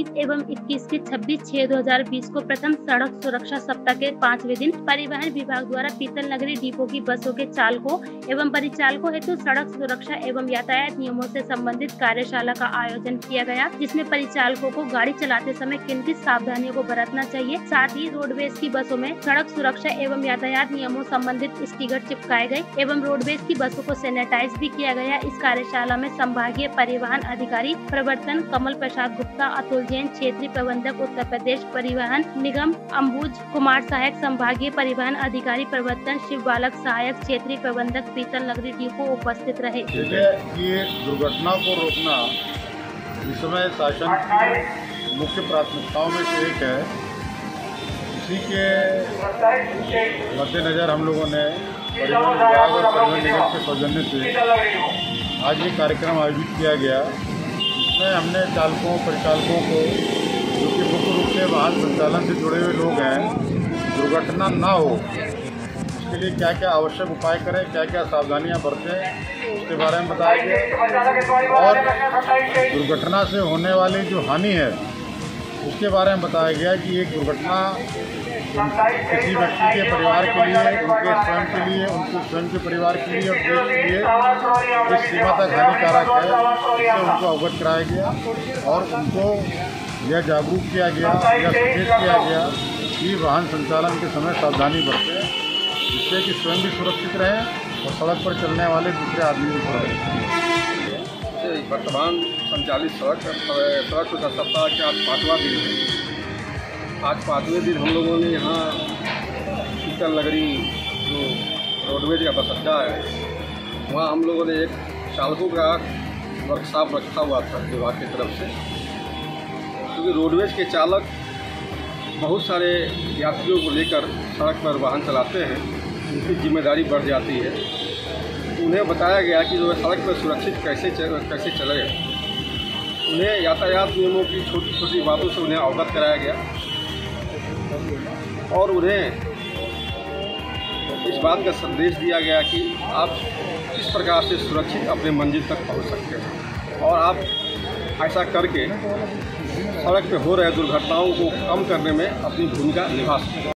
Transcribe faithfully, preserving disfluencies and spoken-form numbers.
बीस एवं इक्कीस की छब्बीस छह दो हजार बीस को प्रथम सड़क सुरक्षा सप्ताह के पाँचवें दिन परिवहन विभाग द्वारा पीतल नगरी डिपो की बसों के चालकों एवं परिचालकों हेतु सड़क सुरक्षा एवं यातायात नियमों से संबंधित कार्यशाला का आयोजन किया गया, जिसमें परिचालकों को गाड़ी चलाते समय किन किन सावधानियों को बरतना चाहिए, साथ ही रोडवेज की बसों में सड़क सुरक्षा एवं यातायात नियमों संबंधित स्टिकर चिपकाए गए एवं रोडवेज की बसों को सैनिटाइज भी किया गया। इस कार्यशाला में संभागीय परिवहन अधिकारी प्रवर्तन कमल प्रसाद गुप्ता, अतुल जैन क्षेत्रीय प्रबंधक उत्तर प्रदेश परिवहन निगम, अंबुज कुमार सहायक संभागीय परिवहन अधिकारी प्रवर्तन, शिव बालक सहायक क्षेत्रीय प्रबंधक पीतल नगरी डिपो उपस्थित रहे। ये दुर्घटना को रोकना इस समय शासन की मुख्य प्राथमिकताओं में से एक है। इसी के मद्देनजर हम लोगों ने परिवहन विभाग और परिवहन निगम के सौजन्य से आज ये कार्यक्रम आयोजित किया गया, जिसमें हमने चालकों परिचालकों को, जो कि मुख्य रूप से वाहन संचालन से जुड़े हुए लोग हैं, दुर्घटना ना हो इसके लिए क्या क्या आवश्यक उपाय करें, क्या क्या सावधानियां बरतें, उसके बारे में बताया गया। और दुर्घटना से होने वाली जो हानि है उसके बारे में बताया गया कि एक दुर्घटना किसी व्यक्ति के परिवार के लिए, उनके स्वयं के लिए, उनके स्वयं के परिवार के लिए और देश के लिए इस सीमा तक हानिकारक है, इससे उनको अवगत कराया गया और उनको यह जागरूक किया गया या सचेत किया गया कि वाहन संचालन के समय सावधानी बरतें, जिससे कि स्वयं भी सुरक्षित रहें और सड़क पर चलने वाले दूसरे आदमी भी सुरक्षित रहें। वर्तमान संचालित सड़क सड़क सुरक्षा सप्ताह के आज पाँचवा दिन है। आज पाँचवें दिन हम लोगों ने यहाँ पीतल नगरी जो रोडवेज का बस अड्डा है, वहाँ हम लोगों ने एक चालकों का वर्कशॉप रखा हुआ था विभाग की तरफ से, क्योंकि रोडवेज के चालक बहुत सारे यात्रियों को लेकर सड़क पर वाहन चलाते हैं, उनकी जिम्मेदारी बढ़ जाती है। उन्हें बताया गया कि जो सड़क पर सुरक्षित कैसे कैसे चले, उन्हें यातायात नियमों की छोटी छोटी बातों से उन्हें अवगत कराया गया और उन्हें इस बात का संदेश दिया गया कि आप किस प्रकार से सुरक्षित अपने मंजिल तक पहुंच सकते हैं और आप ऐसा करके सड़क पर हो रहे दुर्घटनाओं को कम करने में अपनी भूमिका निभा सकते हैं।